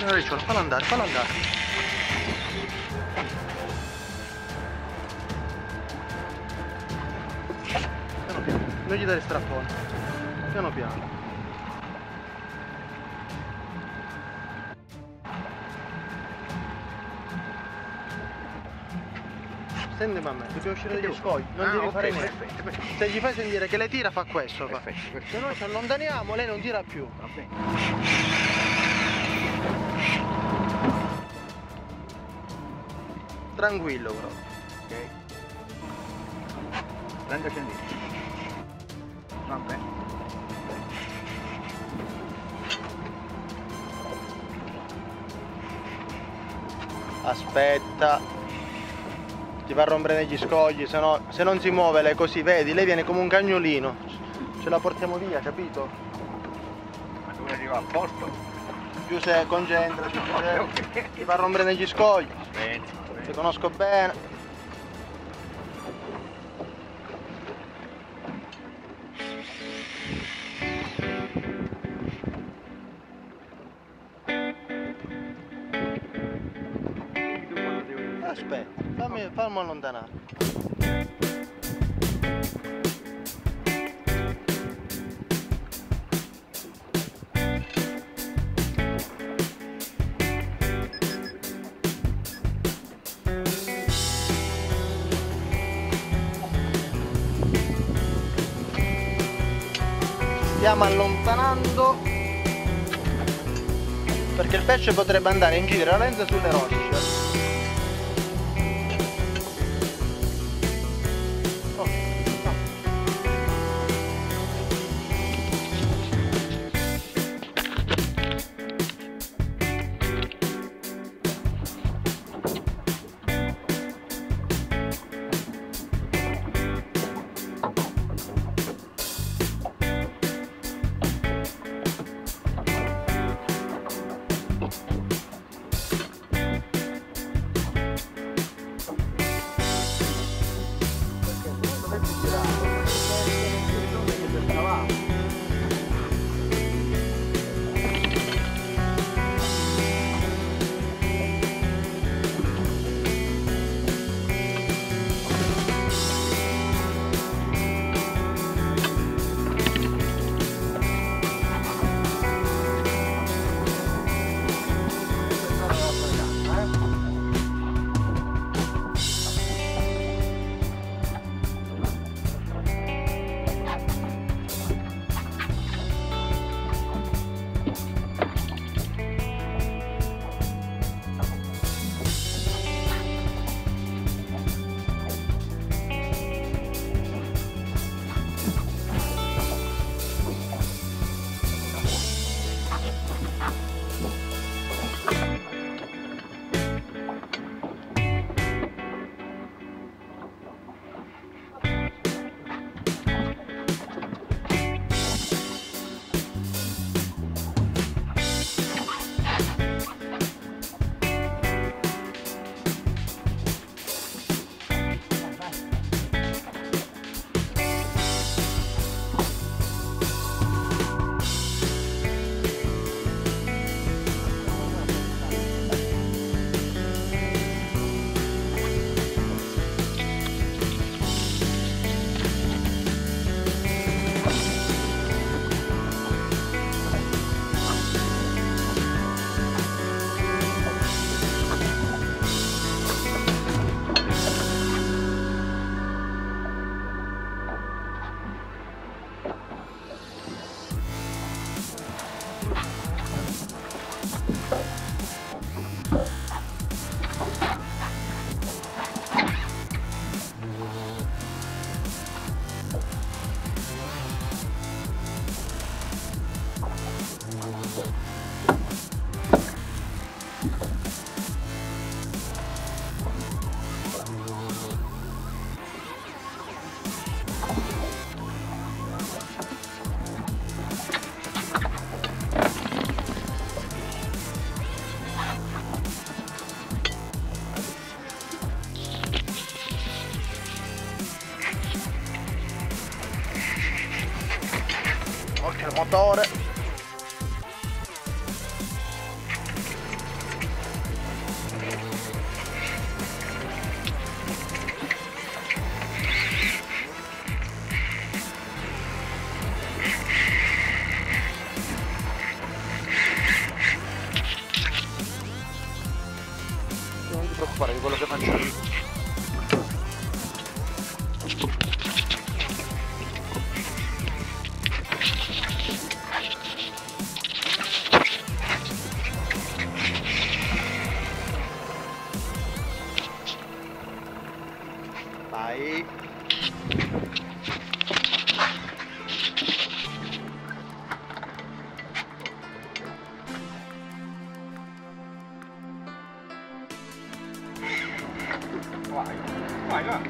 Ricciolo, fallo andare, fallo andare. Piano piano, non gli dare strappone. Piano piano. Stendi mamma, dobbiamo uscire dagli scogli, non devi fare niente. Perfetto. Se gli fai sentire che le tira fa questo. Perfetto. Se noi ci allontaniamo lei non tira più. Va bene. Tranquillo però. Ok. 30 centimetri. Va bene. Aspetta. Ti va a rompere negli scogli, se non si muove lei così, vedi, lei viene come un cagnolino. Ce la portiamo via, capito? Ma dove arriva al posto? Più se concentra, ti va a rompere negli scogli. Aspetta. Ti conosco bene. Aspetta, fammi allontanare. Stiamo allontanando perché il pesce potrebbe andare in giro lento sulle rocce. il motore. Vai. Vai là.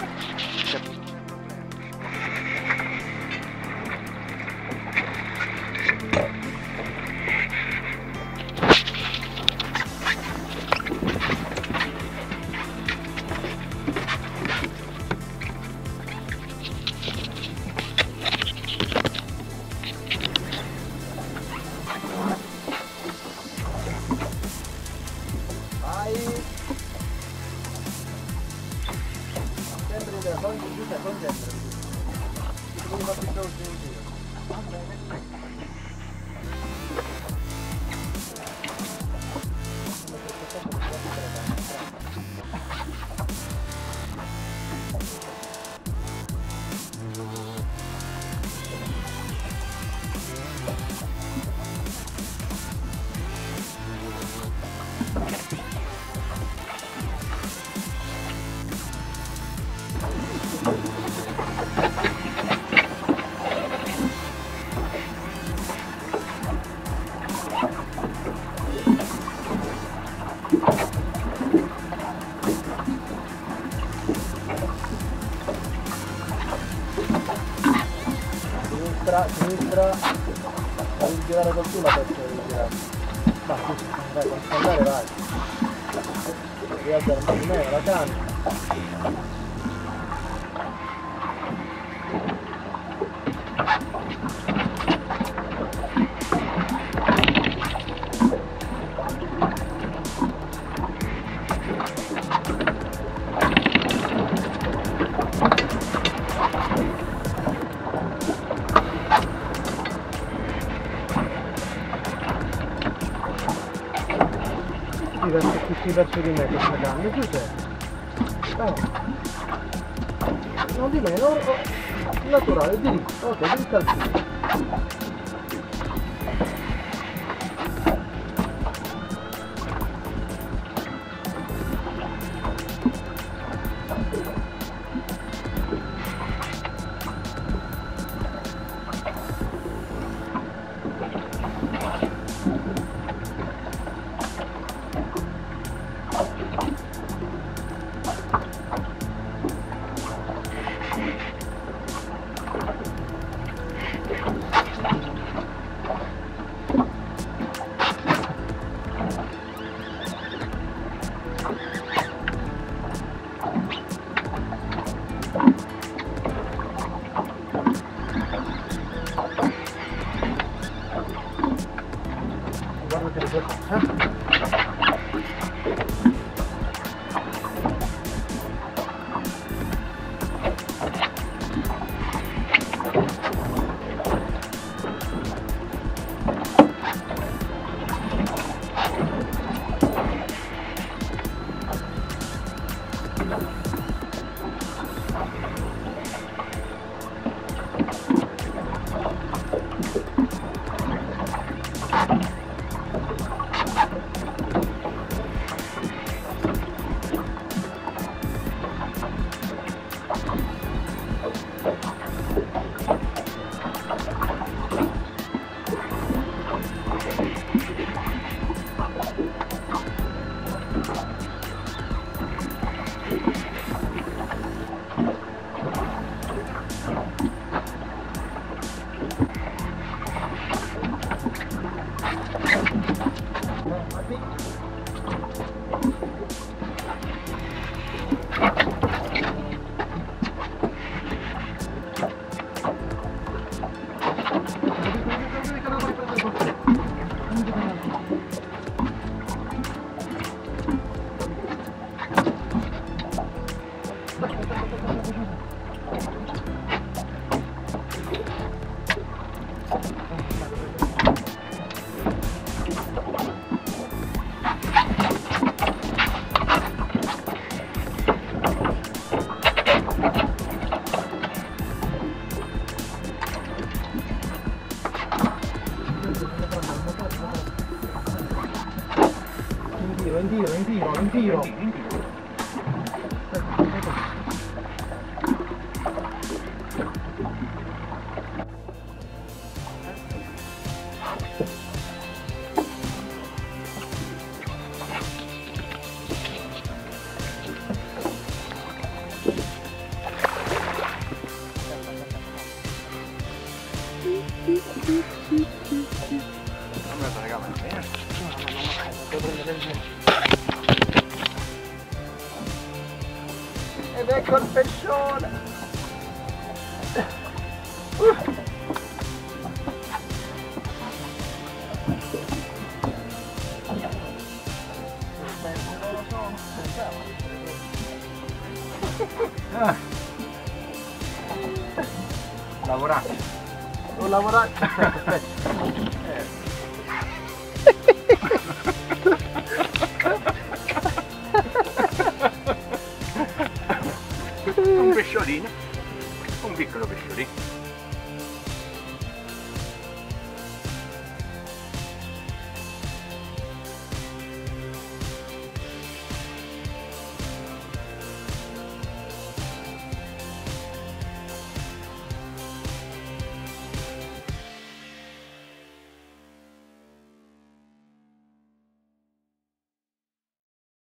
Concentrati. Devi fare più veloce in giro. Va bene. Sinistra, devi girare col tu la testa, devi girare. Ma sì, vai, quando andare vai. Devi alzare un po' di meno la canna. Verso di me questa canna, tu sei? Non di meno, naturale, diritto, ok, diritto al cielo. in tiro. Ed ecco il pescione! Lavorate. Devo lavorare. Un pesciolino, un piccolo pesciolino.